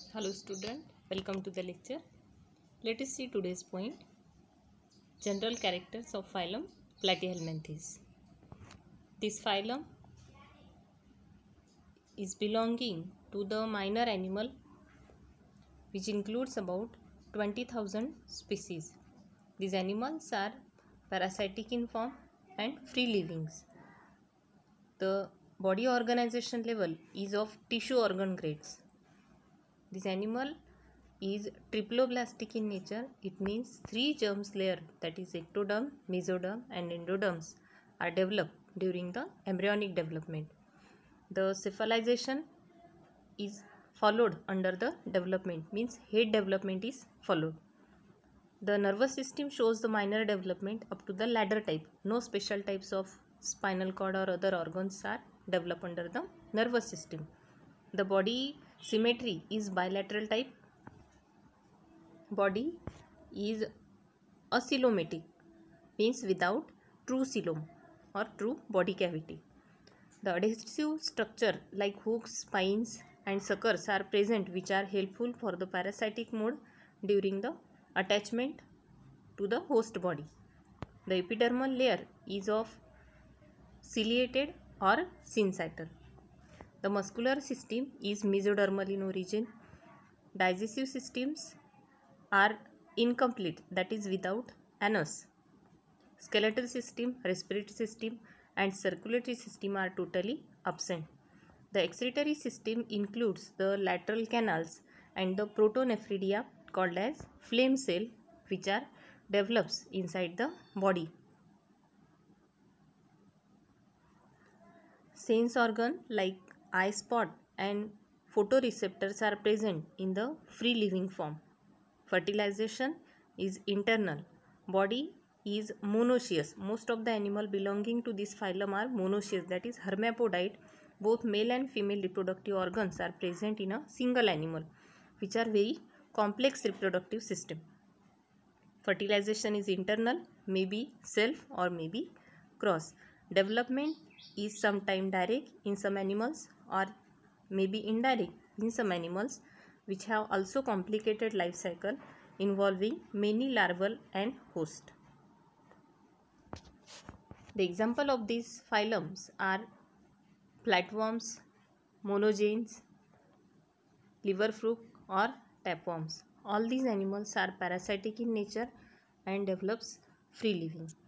Hello student, welcome to the lecture. Let us see today's point. General characters of phylum Platyhelminthes. This phylum is belonging to the minor animal which includes about 20,000 species. These animals are parasitic in form and free livings. The body organization level is of tissue organ grades. This animal is triploblastic in nature. It means three germs layer, that is ectoderm, mesoderm and endoderms, are developed during the embryonic development. The cephalization is followed under the development, means head development is followed. The nervous system shows the minor development up to the ladder type. No special types of spinal cord or other organs are developed under the nervous system. The body symmetry is bilateral type. Body is acoelomatic, means without true coelom or true body cavity. The adhesive structure like hooks, spines and suckers are present, which are helpful for the parasitic mode during the attachment to the host body. The epidermal layer is of ciliated or syncytial. The muscular system is mesodermal in origin. Digestive systems are incomplete, that is without anus. Skeletal system, respiratory system and circulatory system are totally absent. The excretory system includes the lateral canals and the protonephridia called as flame cell, which are develops inside the body. Sense organ like eye spot and photoreceptors are present in the free living form. Fertilization is internal. Body is monoecious. Most of the animal belonging to this phylum are monoecious, that is hermaphrodite. Both male and female reproductive organs are present in a single animal, which are very complex reproductive system. Fertilization is internal, maybe self or maybe cross. Development is sometimes direct in some animals or maybe indirect in some animals, which have also complicated life cycle involving many larval and host. The example of these phylums are flatworms, monogenes, liverfruit or tapeworms. All these animals are parasitic in nature and develops free living.